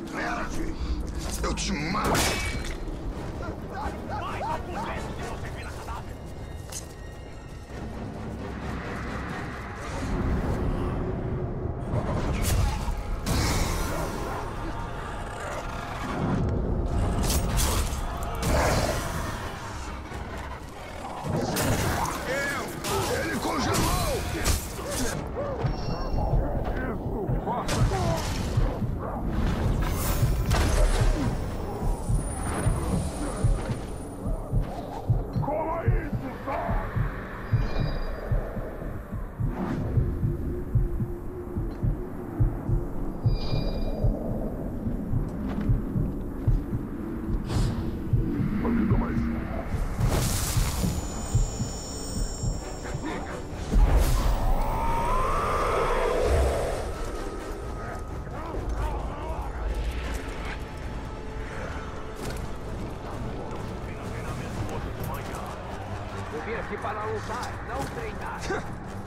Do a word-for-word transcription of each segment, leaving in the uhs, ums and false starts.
Perde! Eu te mato! Aqui para lutar, não treinar.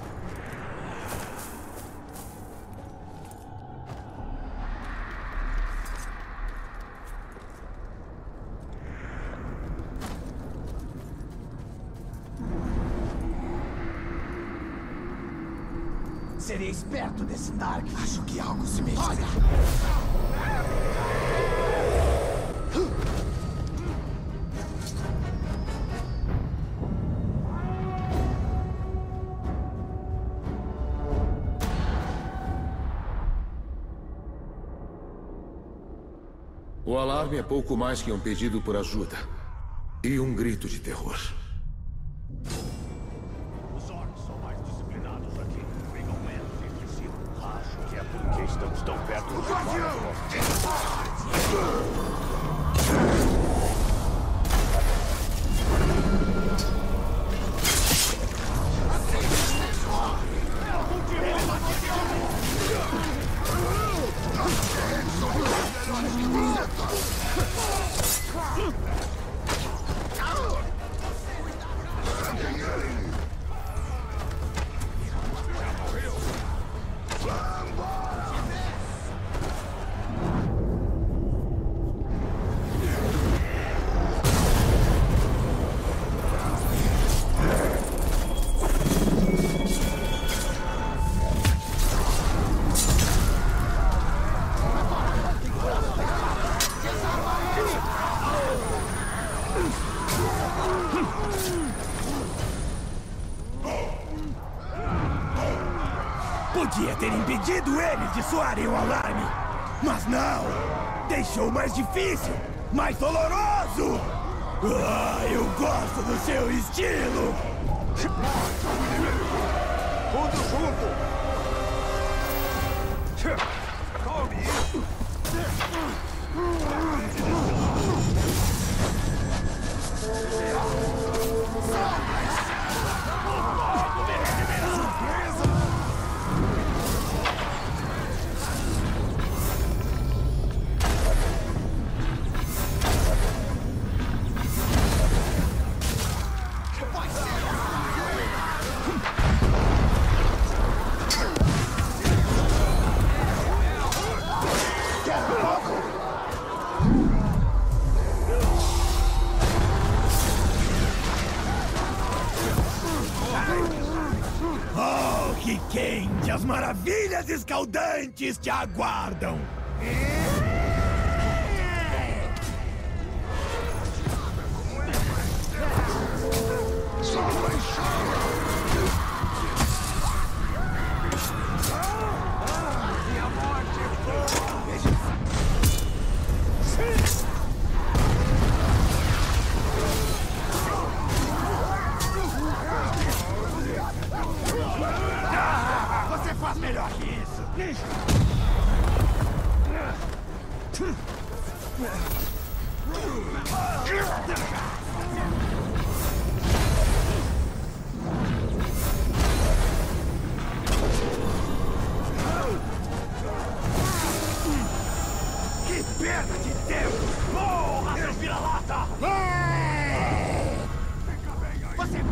Seria esperto desse Narg. Acho que algo se mexeu. O alarme é pouco mais que um pedido por ajuda. E um grito de terror. Os orcs são mais disciplinados aqui. Brigam menos entre si. Acho que é porque estamos tão perto do guardião. Podia ter impedido eles de soarem o alarme. Mas não! Deixou mais difícil, mais doloroso! Ah, eu gosto do seu estilo! Tudo junto! Tome isso! Oh, que quente! As maravilhas escaldantes te aguardam! Você faz melhor que isso! Que perda de tempo! Morra, seu vira-lata! Você...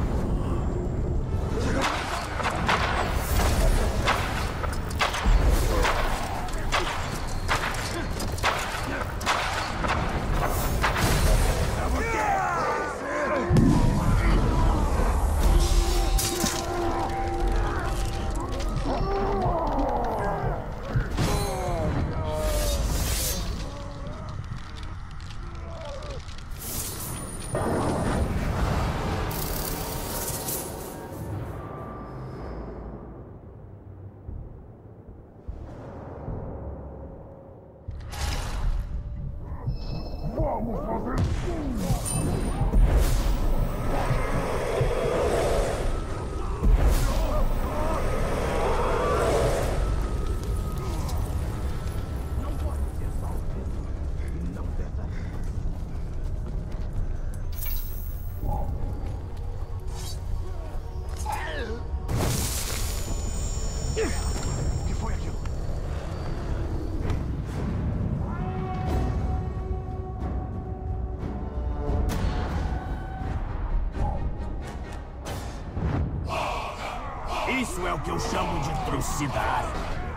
é o que eu chamo de trucidade.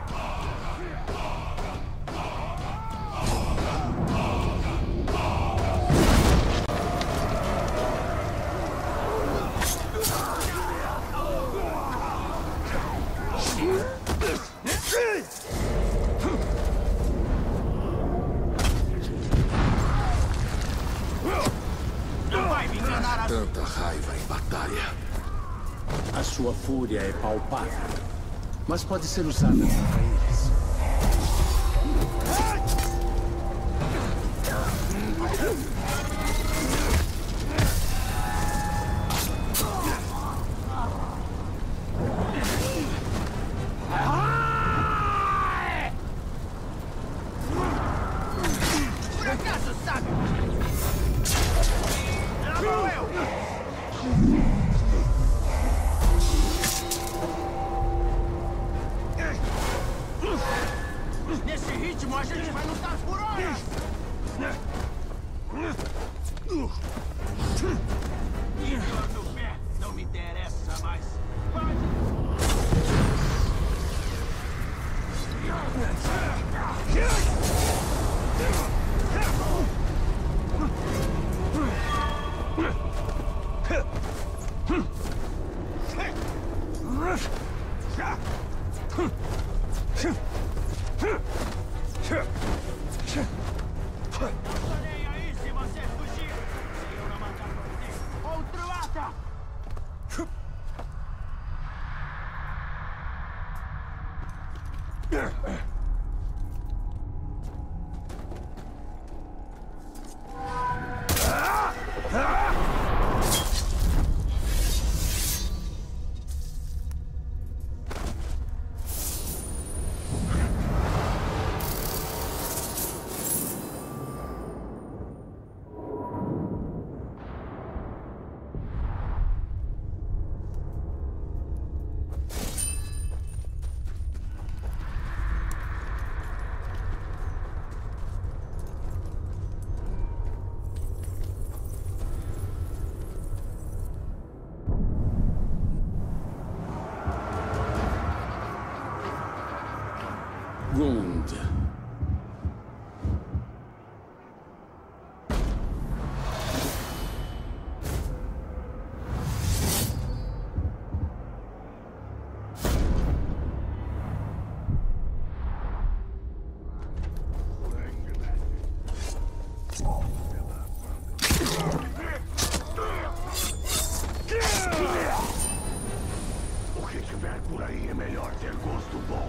Tanta raiva em batalha. A sua fúria é palpável, mas pode ser usada contra eles. Fracasso, sabe? Lá vou eu! Nesse ritmo, a gente vai lutar por horas! Dor no pé não me interessa mais. Aí, se você fugir, se eu não matar você, outro lata! Gund. O que tiver por aí é melhor ter gosto bom.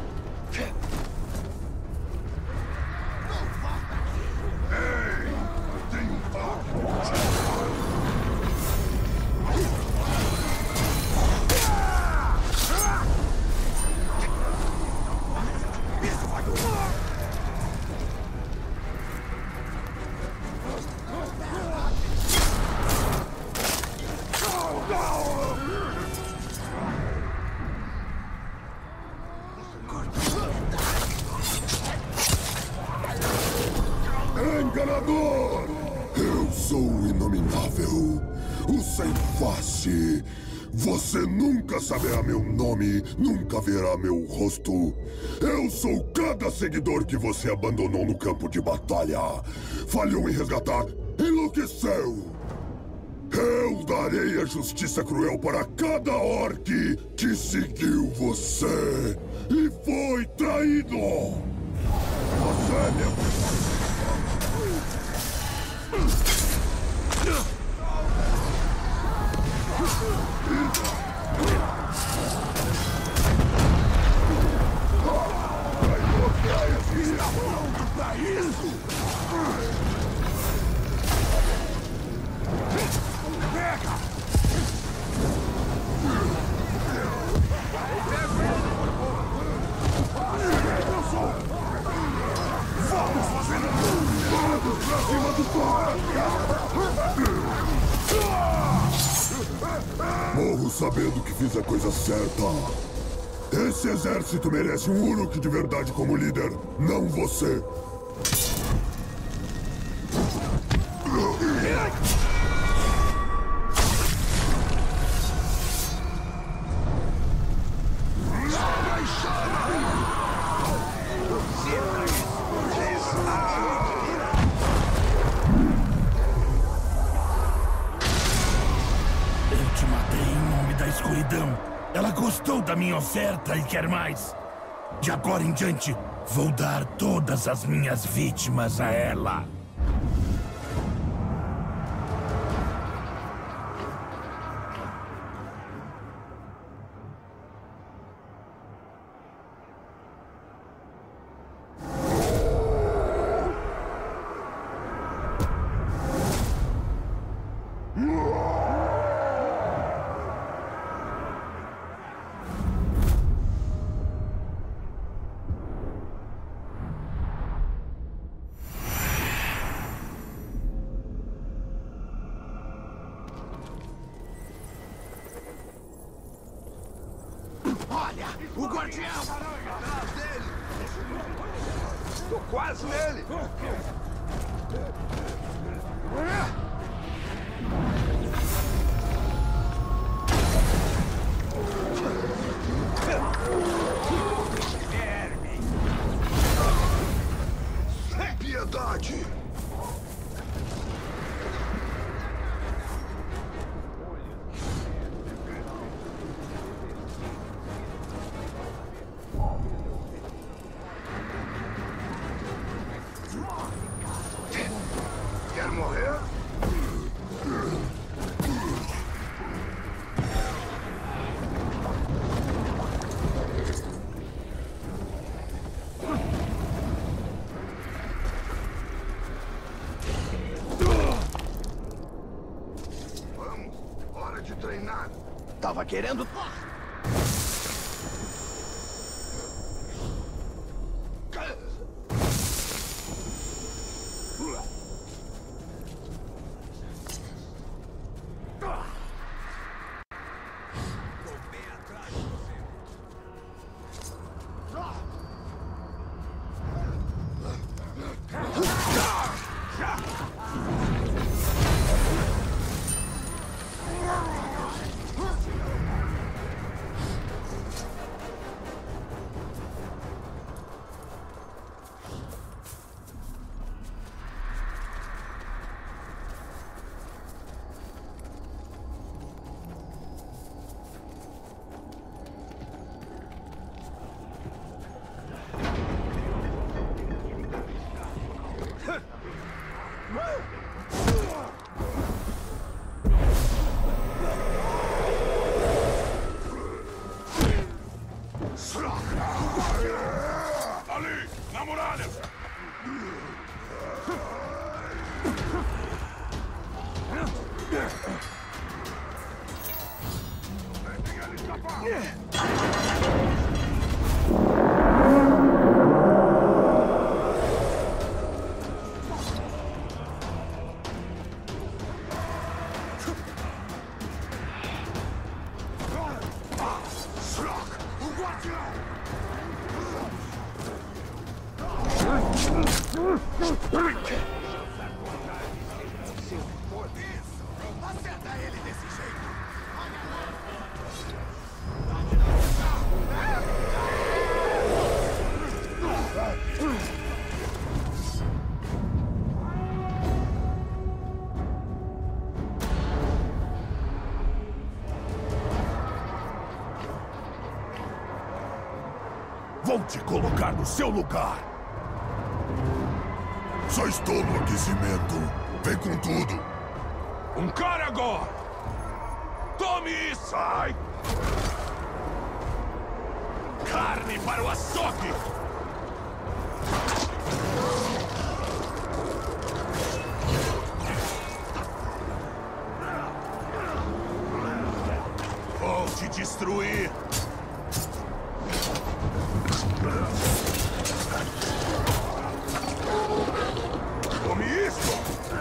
Ei! Tem um enganador! Eu sou o Inominável, o Sem Face. Você nunca saberá meu nome, nunca verá meu rosto. Eu sou cada seguidor que você abandonou no campo de batalha. Falhou em resgatar, enlouqueceu. Eu darei a justiça cruel para cada orc que seguiu você e foi traído. Você é meu... Está pronto pra isso? Pega! Eu sou! Vamos fazer todos pra cima do Morro sabendo que fiz a coisa certa. Esse exército merece um Uruk de verdade como líder, não você. gratidão. Ela gostou da minha oferta e quer mais. De agora em diante, vou dar todas as minhas vítimas a ela. Olha, o guardião! Atrás dele! Tô quase nele! Sem piedade! Quer morrer? Vamos, hora de treinar. Tava querendo... Ali, na muralha! Deixem ele escapar! Acerta ele desse jeito! Vou te colocar no seu lugar. Só estou no aquecimento. Vem com tudo. Um cara agora! Tome e sai! Carne para o açougue! Vou te destruir! Tome isso!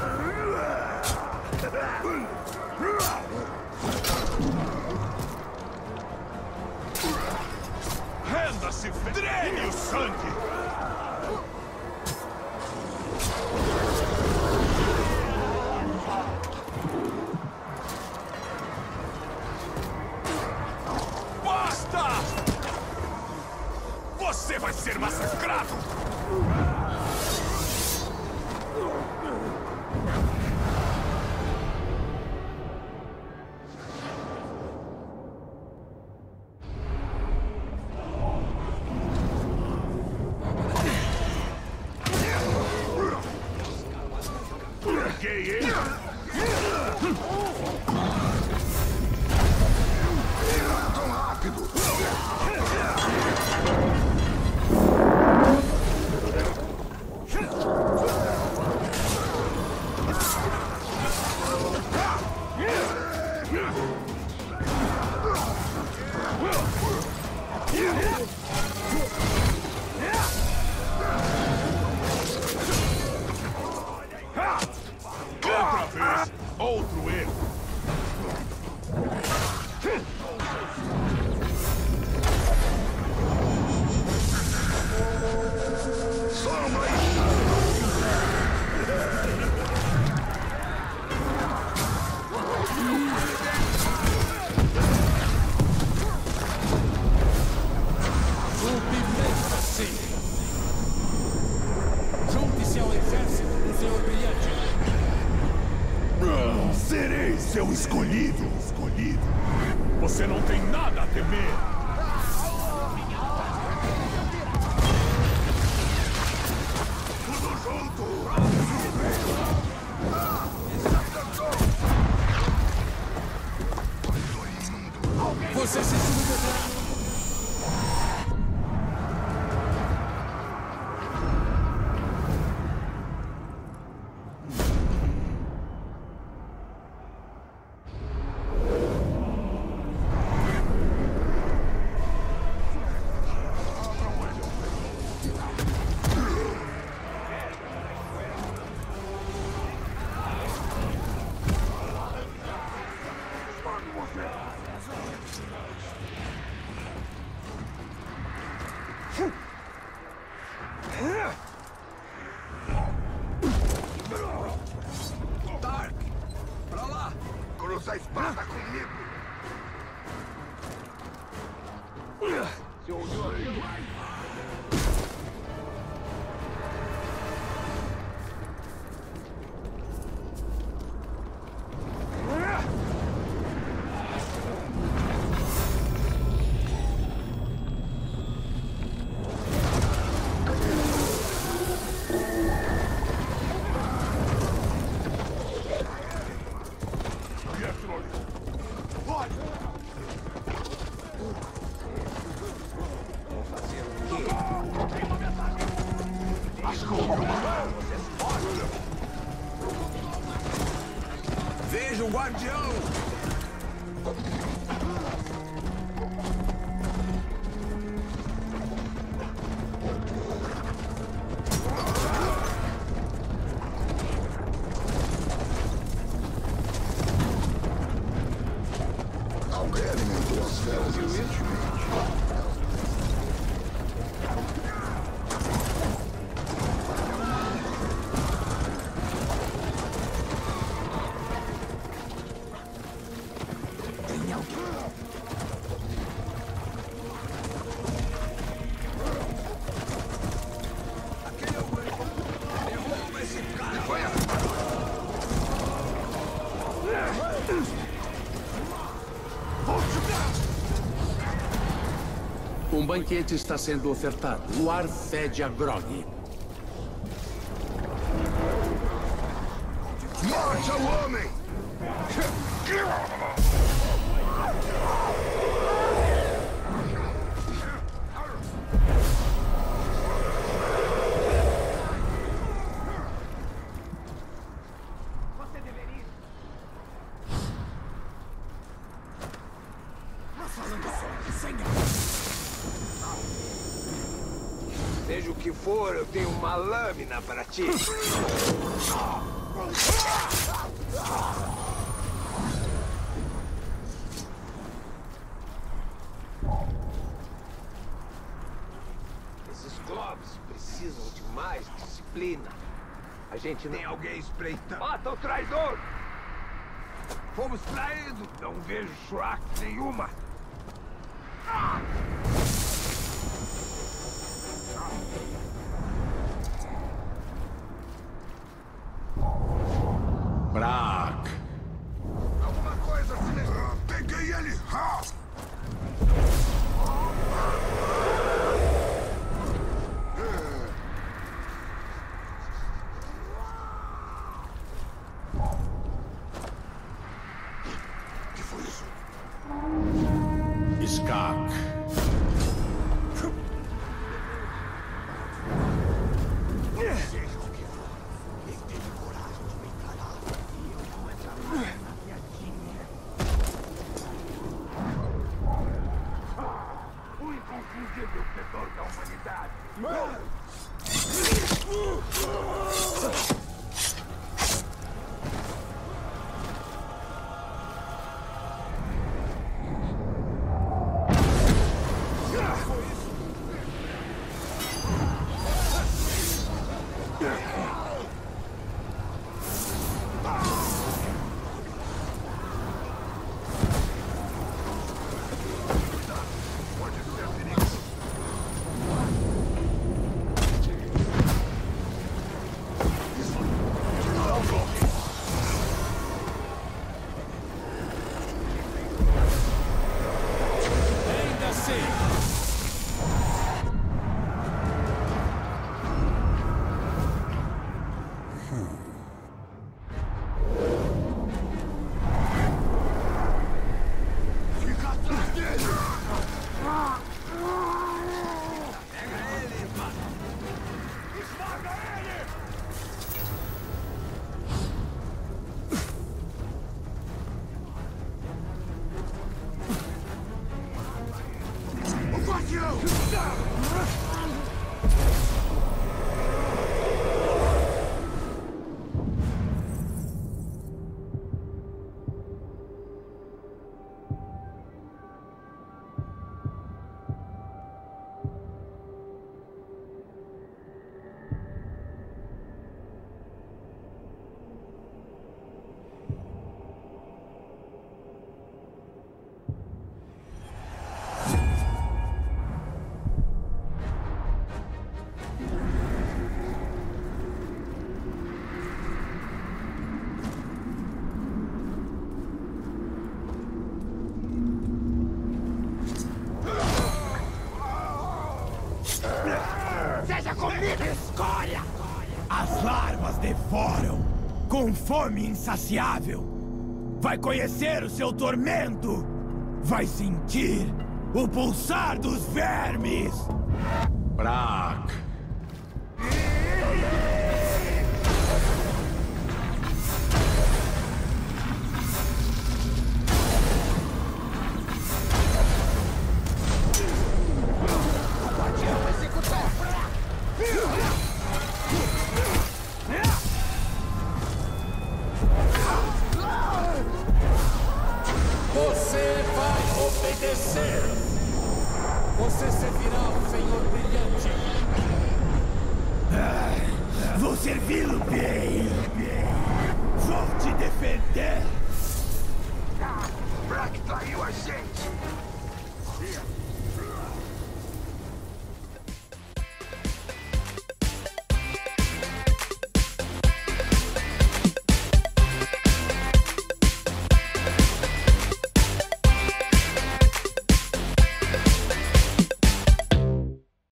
Renda-se, drene o sangue! Peguei, hein? Não tão rápido! Outra vez! Outro erro! Submeta-se! Junte-se ao exército do Senhor Brilhante! Ah, serei seu escolhido, escolhido. Você não tem nada a temer! Tudo junto! Você se submeterá! Dark! Pra lá! Cruza a espada comigo! Você ouviu aquilo? Veja o guardião! Alguém alimentou as feras recentemente. Tem alguém. Aquele é o Grego! Derruba esse cara! Foi a... Um banquete está sendo ofertado. O ar fede a grog. Morte ao homem! Seja o que for, eu tenho uma lâmina para ti. Esses globos precisam de mais disciplina. A gente não... Tem alguém espreitando. Mata o traidor! Fomos traídos! Não vejo Shrek nenhuma! Ah! Brack! Alguma coisa se mexeu. Peguei ele! Ah! Fica atrás dele! Pega ele, mano! Esmaga ele! O guardião! Seja comigo, escória! As larvas devoram, com fome insaciável. Vai conhecer o seu tormento. Vai sentir o pulsar dos vermes. Brack. Você vai obedecer! Você servirá ao Senhor Brilhante! Ah, vou servi-lo bem!